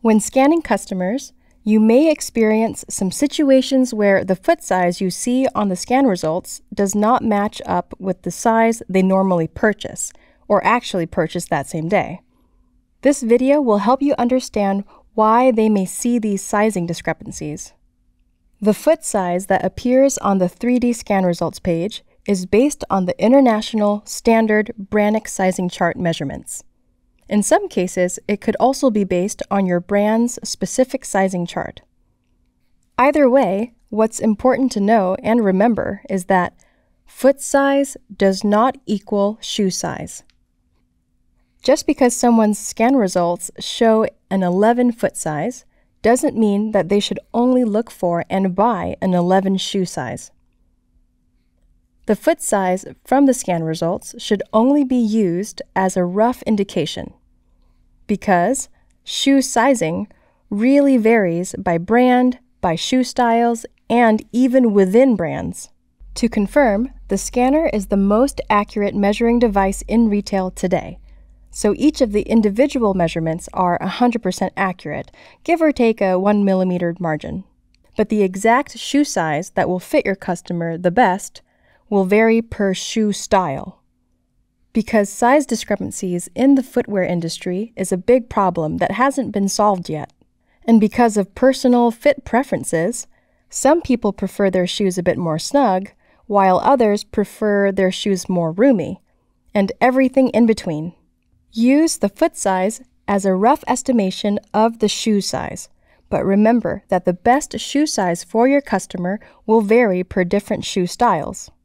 When scanning customers, you may experience some situations where the foot size you see on the scan results does not match up with the size they normally purchase, or actually purchase that same day. This video will help you understand why they may see these sizing discrepancies. The foot size that appears on the 3D scan results page is based on the International Standard Brannock Sizing Chart measurements. In some cases, it could also be based on your brand's specific sizing chart. Either way, what's important to know and remember is that foot size does not equal shoe size. Just because someone's scan results show an 11 foot size doesn't mean that they should only look for and buy an 11 shoe size. The foot size from the scan results should only be used as a rough indication, because shoe sizing really varies by brand, by shoe styles, and even within brands. To confirm, the scanner is the most accurate measuring device in retail today, so each of the individual measurements are 100% accurate, give or take a 1 millimeter margin. But the exact shoe size that will fit your customer the best will vary per shoe style. Because size discrepancies in the footwear industry is a big problem that hasn't been solved yet. And because of personal fit preferences, some people prefer their shoes a bit more snug, while others prefer their shoes more roomy, and everything in between. Use the foot size as a rough estimation of the shoe size, but remember that the best shoe size for your customer will vary per different shoe styles.